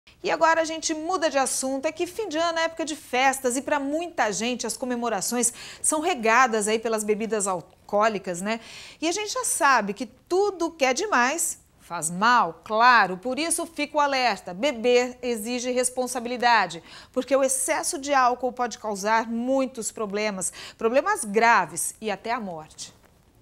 E agora a gente muda de assunto, é que fim de ano é época de festas e para muita gente as comemorações são regadas aí pelas bebidas alcoólicas, né? E a gente já sabe que tudo que é demais faz mal, claro, por isso fica o alerta, beber exige responsabilidade, porque o excesso de álcool pode causar muitos problemas, problemas graves e até a morte.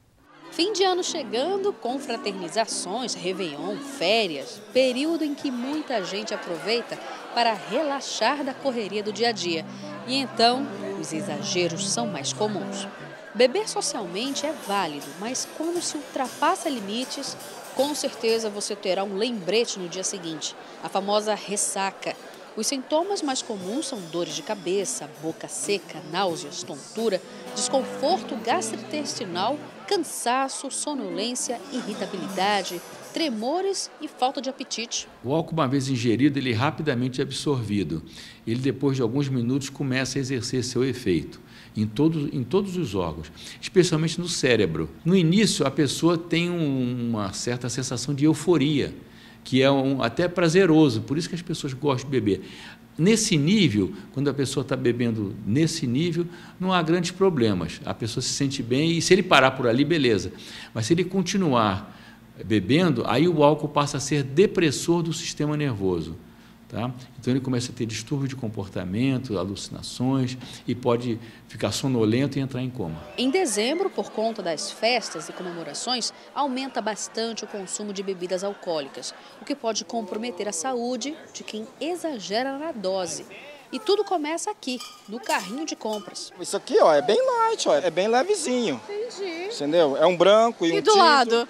Fim de ano chegando, confraternizações, réveillon, férias, período em que muita gente aproveita para relaxar da correria do dia a dia. E então, os exageros são mais comuns. Beber socialmente é válido, mas quando se ultrapassa limites, com certeza você terá um lembrete no dia seguinte, a famosa ressaca. Os sintomas mais comuns são dores de cabeça, boca seca, náuseas, tontura, desconforto gastrointestinal, cansaço, sonolência, irritabilidade, tremores e falta de apetite. O álcool, uma vez ingerido, ele é rapidamente absorvido. Ele, depois de alguns minutos, começa a exercer seu efeito em todos os órgãos, especialmente no cérebro. No início, a pessoa tem uma certa sensação de euforia, que é até prazeroso, por isso que as pessoas gostam de beber. Nesse nível, quando a pessoa está bebendo nesse nível, não há grandes problemas. A pessoa se sente bem e se ele parar por ali, beleza. Mas se ele continuar bebendo, aí o álcool passa a ser depressor do sistema nervoso. Tá? Então ele começa a ter distúrbio de comportamento, alucinações e pode ficar sonolento e entrar em coma. Em dezembro, por conta das festas e comemorações, aumenta bastante o consumo de bebidas alcoólicas, o que pode comprometer a saúde de quem exagera na dose. E tudo começa aqui, no carrinho de compras. Isso aqui, ó, é bem light, ó, é bem levezinho. Entendi. Entendeu? É um branco e um do tinto. lado?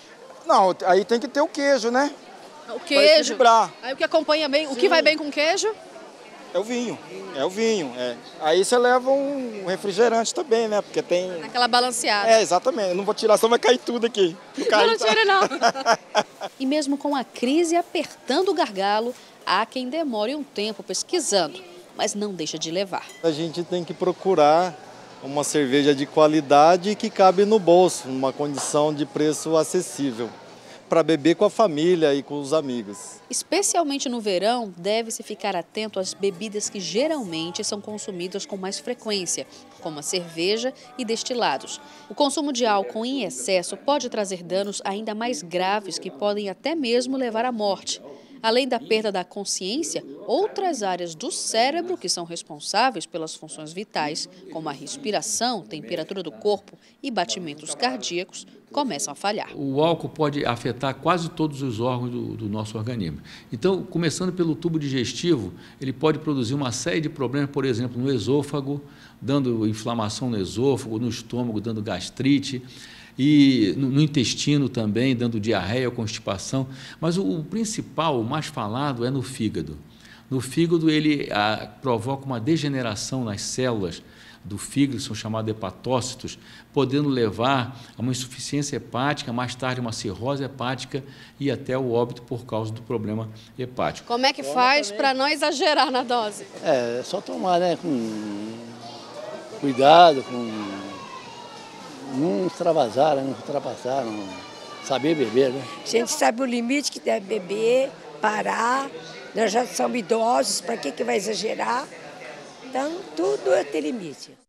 Não, aí tem que ter o queijo, né? O queijo. Equilibrar. Aí o que acompanha bem, Sim. O que vai bem com queijo? É o vinho, é. Aí você leva um refrigerante também, né? Porque tem... Aquela balanceada. É, exatamente. Eu não vou tirar, só vai cair tudo aqui. Não tira, não. E mesmo com a crise apertando o gargalo, há quem demore um tempo pesquisando, mas não deixa de levar. A gente tem que procurar uma cerveja de qualidade que cabe no bolso, numa condição de preço acessível, para beber com a família e com os amigos. Especialmente no verão, deve-se ficar atento às bebidas que geralmente são consumidas com mais frequência, como a cerveja e destilados. O consumo de álcool em excesso pode trazer danos ainda mais graves que podem até mesmo levar à morte. Além da perda da consciência, outras áreas do cérebro que são responsáveis pelas funções vitais, como a respiração, temperatura do corpo e batimentos cardíacos, começam a falhar. O álcool pode afetar quase todos os órgãos do nosso organismo. Então, começando pelo tubo digestivo, ele pode produzir uma série de problemas, por exemplo, no esôfago, dando inflamação no esôfago, no estômago, dando gastrite, e no intestino também, dando diarreia, constipação. Mas o principal, o mais falado, é no fígado. No fígado, ele provoca uma degeneração nas células do fígado, são chamados hepatócitos, podendo levar a uma insuficiência hepática, mais tarde uma cirrose hepática e até o óbito por causa do problema hepático. Como é que faz para não exagerar na dose? É só tomar, né, com cuidado, com não extravasar, não ultrapassar, não saber beber, né? A gente sabe o limite que deve beber, parar, nós já somos idosos, para que vai exagerar? Então, tudo tem limite.